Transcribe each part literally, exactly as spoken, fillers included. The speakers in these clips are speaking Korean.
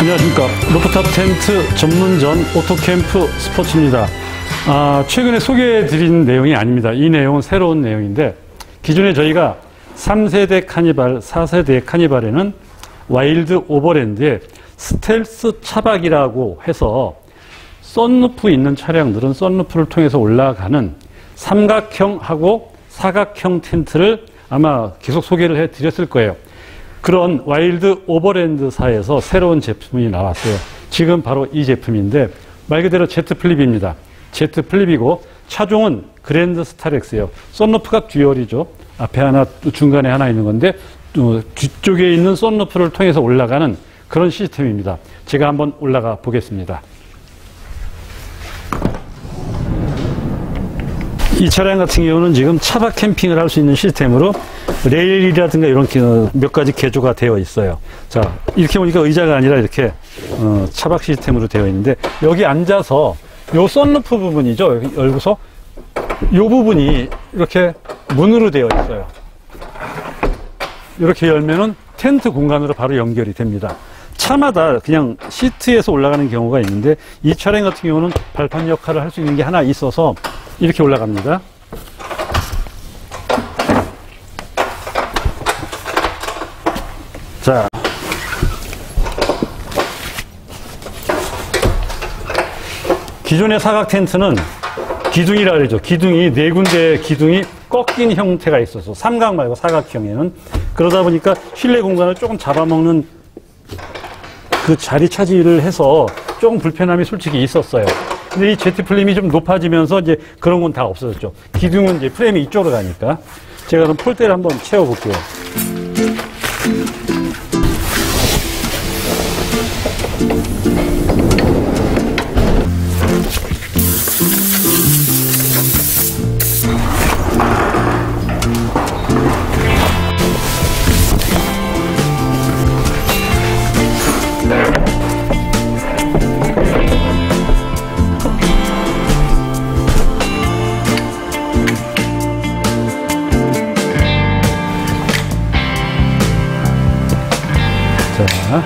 안녕하십니까. 루프탑 텐트 전문점 오토캠프 스포츠입니다. 아, 최근에 소개해드린 내용이 아닙니다. 이 내용은 새로운 내용인데, 기존에 저희가 삼 세대 카니발, 사 세대 카니발에는 와일드 오버랜드의 스텔스 차박이라고 해서 썬루프 있는 차량들은 썬루프를 통해서 올라가는 삼각형하고 사각형 텐트를 아마 계속 소개를 해드렸을 거예요. 그런 와일드 오버랜드사에서 새로운 제품이 나왔어요. 지금 바로 이 제품인데 말 그대로 제트 플립입니다. 제트 플립이고 차종은 그랜드 스타렉스예요. 썬루프가 듀얼이죠. 앞에 하나, 중간에 하나 있는 건데 뒤쪽에 있는 썬루프를 통해서 올라가는 그런 시스템입니다. 제가 한번 올라가 보겠습니다. 이 차량 같은 경우는 지금 차박 캠핑을 할 수 있는 시스템으로 레일이라든가 이런 몇 가지 개조가 되어 있어요. 자, 이렇게 보니까 의자가 아니라 이렇게 어, 차박 시스템으로 되어 있는데, 여기 앉아서 요 썬루프 부분이죠. 여기 열고서 요 부분이 이렇게 문으로 되어 있어요. 이렇게 열면은 텐트 공간으로 바로 연결이 됩니다. 차마다 그냥 시트에서 올라가는 경우가 있는데, 이 차량 같은 경우는 발판 역할을 할 수 있는 게 하나 있어서 이렇게 올라갑니다. 자, 기존의 사각 텐트는 기둥이라 그러죠. 기둥이 네 군데 기둥이 꺾인 형태가 있어서 삼각 말고 사각형에는, 그러다 보니까 실내 공간을 조금 잡아먹는 그 자리 차지를 해서 조금 불편함이 솔직히 있었어요. 근데 이 제트 플립이 좀 높아지면서 이제 그런 건 다 없어졌죠. 기둥은 이제 프레임이 이쪽으로 가니까. 제가 그럼 폴대를 한번 채워볼게요. 자,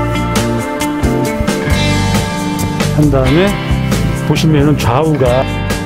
한 다음에 보시면은 좌우가